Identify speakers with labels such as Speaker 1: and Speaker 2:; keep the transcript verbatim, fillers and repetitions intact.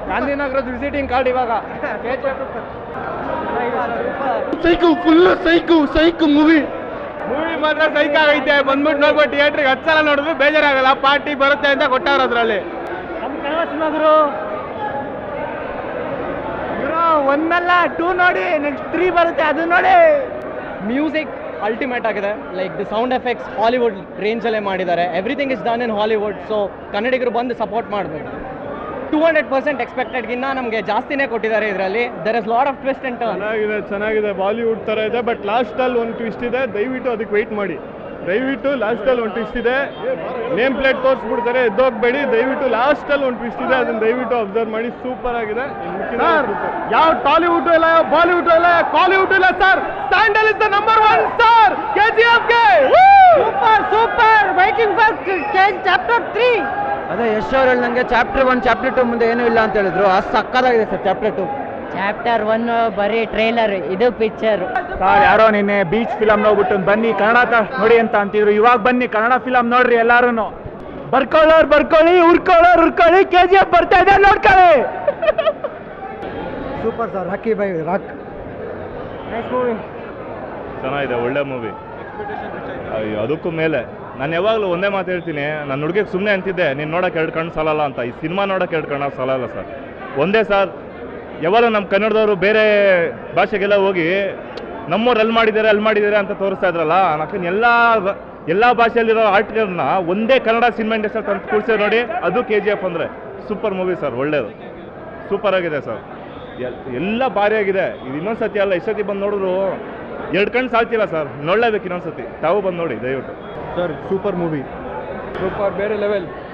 Speaker 1: ಗಾಂಧಿನಗರದ visiting card ಇವಾಗ
Speaker 2: psych full psych psych movie
Speaker 1: movie ಮಾತ್ರ ಸೈಕ್ ಆಗೈತೆ. ಬಂದ್ಬಿಟ್ಟು ನೋಡ್ಬಿಟ್ಟು ಥಿಯೇಟ್ರಿಗೆ ಹತ್ತು ಸಲ ನೋಡಿದ್ರು ಬೇಜಾರಾಗಲ್ಲ. ಪಾರ್ಟಿ ಬರುತ್ತೆ ಅಂತ ಕೊಟ್ಟವ್ರು ಅದರಲ್ಲಿ.
Speaker 3: ನಮ್ಮ ಕನ್ನಡ ಸಿನಿಮಾದ್ರು ಒಂದಲ್ಲ ಟೂ ನೋಡಿ, ನೆಕ್ಸ್ಟ್ ತ್ರೀ ಬರುತ್ತೆ ಅದು ನೋಡಿ.
Speaker 4: ಮ್ಯೂಸಿಕ್ ಅಲ್ಟಿಮೇಟ್ ಆಗಿದೆ. Like the sound effects Hollywood ರೇಂಜಲ್ಲೇ ಮಾಡಿದ್ದಾರೆ. Everything is done in Hollywood. So ಕನ್ನಡಿಗರು ಬಂದು ಸಪೋರ್ಟ್ ಮಾಡಬೇಕು. ಟೂ ಹಂಡ್ರೆಡ್ ಪರ್ಸೆಂಟ್ ಎಕ್ಸ್ಪೆಕ್ಟೆಡ್ಗಿನ್ನ ನಮಗೆ ಜಾಸ್ತಿನೇ ಕೊಟ್ಟಿದ್ದಾರೆ ಇದರಲ್ಲಿ. There is lot of twist and turn.
Speaker 1: ಚೆನ್ನಾಗಿದೆ ಚೆನ್ನಾಗಿದೆ ಬಾಲಿವುಡ್ ಥರ ಇದೆ. ಬಟ್ ಲಾಸ್ಟಲ್ಲಿ ಒಂದು ಟ್ವಿಸ್ಟ್ ಇದೆ, ದಯವಿಟ್ಟು ಅದಕ್ಕೆ ವೆಯ್ಟ್ ಮಾಡಿ. ದಯವಿಟ್ಟು ಲಾಸ್ಟಲ್ಲಿ ಒಂದು ಟ್ವಿಸ್ಟ್ ಇದೆ. ನೇಮ್ ಪ್ಲೇಟ್ ತೋರಿಸ್ಬಿಡ್ತಾರೆ, ಎದ್ದೋಗ್ಬೇಡಿ. ದಯವಿಟ್ಟು ಲಾಸ್ಟಲ್ಲಿ ಒಂದು ಟ್ವಿಸ್ಟ್ ಇದೆ, ಅದನ್ನು ದಯವಿಟ್ಟು ಅಬ್ಸರ್ವ್ ಮಾಡಿ. ಸೂಪರ್ ಆಗಿದೆ ಸರ್. ಯಾವ ಟಾಲಿವುಡ್ ಇಲ್ಲ, ಬಾಲಿವುಡ್ ಇಲ್ಲ, ಕಾಲಿವುಡ್ ಇಲ್ಲ sir. Sandal is the number one sir. K G F ಗೆ
Speaker 3: super super waiting for chapter three.
Speaker 4: ಅದೇ ಯಶ್ ಅವ್ರು ಹೇಳ್ದಂಗೆ ಚಾಪ್ಟರ್ ಒನ್ ಚಾಪ್ಟರ್ ಟು ಮುಂದೆ ಏನೂ ಇಲ್ಲ ಅಂತ ಹೇಳಿದ್ರು. ಅಷ್ಟು ಸಕ್ಕತ್ತಾಗಿದೆ sir chapter two.
Speaker 3: Chapter one ಬರೀ ಟ್ರೈಲರ್, ಇದು ಪಿಕ್ಚರ್.
Speaker 2: ಸರ್ ಯಾರೋ ನಿನ್ನೆ ಬೀಚ್ ಫಿಲಮ್ ನೋಡ್ಬಿಟ್ಟು ಬನ್ನಿ ಕನ್ನಡ ನೋಡಿ ಅಂತ ಅಂತಿದ್ರು. ಇವಾಗ ಬನ್ನಿ ಕನ್ನಡ ಫಿಲಮ್ ನೋಡ್ರಿ ಎಲ್ಲಾರು. ಬರ್ಕೊಳ್ಳೋರು ಬರ್ಕೊಳ್ಳಿ, ಉರ್ಕೊಳ್ಳೋರು ಉರ್ಕೊಳ್ಳಿ. ಕೆ ಜಿ ಎಫ್ ಬರ್ತಾ ಇದೆ ನೋಡ್ಕೊಳ್ಳಿ.
Speaker 4: Super sir. ರಾಕಿ ಬೈ ರಾಕ್
Speaker 5: ಚೆನ್ನಾಗಿದೆ, ಒಳ್ಳೆ ಮೂವಿ. ಅದಕ್ಕೂ ಮೇಲೆ ನಾನು ಯಾವಾಗಲೂ ಒಂದೇ ಮಾತು ಹೇಳ್ತೀನಿ. ನಾನು ಹುಡುಗಿಗೆ ಸುಮ್ಮನೆ ಅಂತಿದ್ದೆ ನೀನು ನೋಡೋಕೆ ಎರಡು ಕಣ್ಣು ಸಾಲಲ್ಲ ಅಂತ. ಈ ಸಿನಿಮಾ ನೋಡೋಕೆ ಎರಡು ಕಣ್ಣು ಸಾಲಲ್ಲ ಸರ್. ಒಂದೇ ಸರ್. ಯಾವಾಗ ನಮ್ಮ ಕನ್ನಡದವರು ಬೇರೆ ಭಾಷೆಗೆಲ್ಲ ಹೋಗಿ ನಮ್ಮವ್ರು ಅಲ್ಲಿ ಮಾಡಿದ್ದಾರೆ ಅಲ್ಲಿ ಮಾಡಿದ್ದಾರೆ ಅಂತ ತೋರಿಸ್ತಾ ಇದ್ರಲ್ಲ, ನಾಲ್ಕು ಎಲ್ಲ ಎಲ್ಲ ಭಾಷೆಯಲ್ಲಿರೋ ಆರ್ಟ್ಗಳನ್ನ ಒಂದೇ ಕನ್ನಡ ಸಿನಿಮಾ ಇಂಡಸ್ಟ್ರಿ ತಂದು ಕೂಡಿಸಿ ನೋಡಿ. ಅದು ಕೆ ಜಿ ಎಫ್ ಅಂದರೆ ಸೂಪರ್ ಮೂವಿ ಸರ್. ಒಳ್ಳೆಯದು, ಸೂಪರ್ ಆಗಿದೆ ಸರ್. ಎಲ್ಲ ಭಾರಿ ಆಗಿದೆ. ಇದು ಇನ್ನೊಂದು ಸತಿ ಅಲ್ಲ, ಇಷ್ಟೊತ್ತಿ ಬಂದು ನೋಡಿದ್ರು ಎರಡು ಕಣ್ಣು ಸಾಲ್ತಿಲ್ಲ ಸರ್. ನೋಡಲೇಬೇಕು ಇನ್ನೊಂದು ಸತಿ. ತಾವು ಬಂದು ನೋಡಿ ದಯವಿಟ್ಟು
Speaker 1: ಸರ್. ಸೂಪರ್ ಮೂವಿ, ಸೂಪರ್, ಬೇರೆ ಲೆವೆಲ್.